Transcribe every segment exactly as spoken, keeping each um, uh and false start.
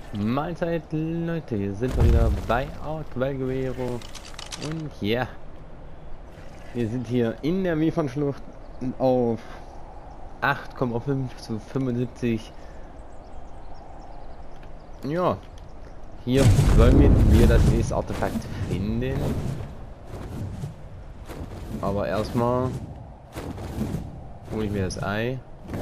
Mahlzeit, Leute, hier sind wir wieder bei Ark Valguero. Und ja, wir sind hier in der Wieferschlucht auf acht Komma fünf zu fünfundsiebzig. Ja, hier wollen wir das nächste Artefakt finden. Aber erstmal hole ich mir das Ei.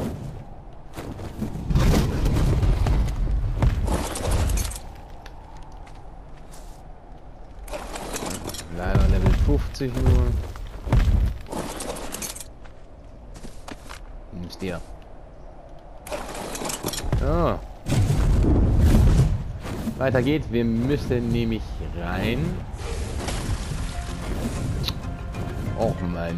Leider Level fünfzig nur. Nimmst dir. Ja. Weiter geht's. Wir müssen nämlich rein. Och Mann.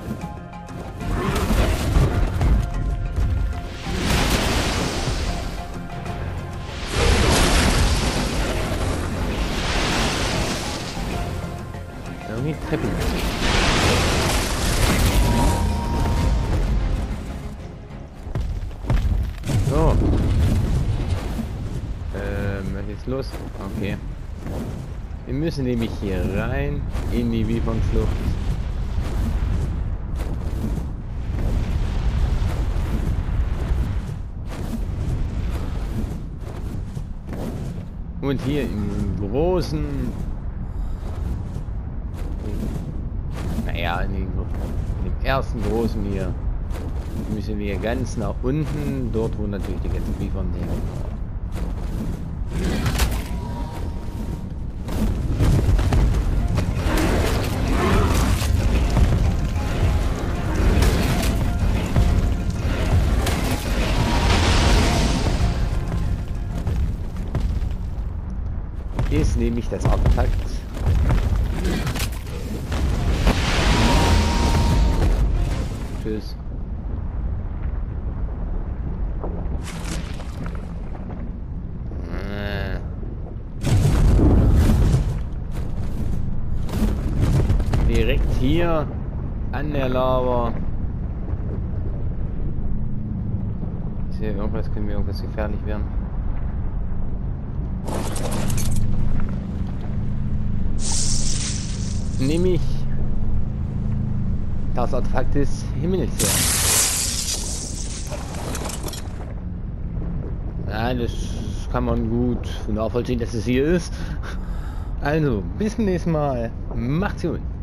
Irgendwie Treppen. So. Ähm, was ist los? Okay. Wir müssen nämlich hier rein in die Wieferschlucht. Und hier im großen, naja, in dem, in dem ersten großen hier müssen wir ganz nach unten, dort wo natürlich die ganzen Liefern hängen. Ist nämlich das Artefakt. Tschüss. Äh. Direkt hier an der Lava. Ist hier irgendwas, können wir irgendwas gefährlich werden? Nämlich das Artefakt des Himmels. Ja, das kann man gut nachvollziehen, dass es hier ist. Also, bis zum nächsten Mal. Macht's gut.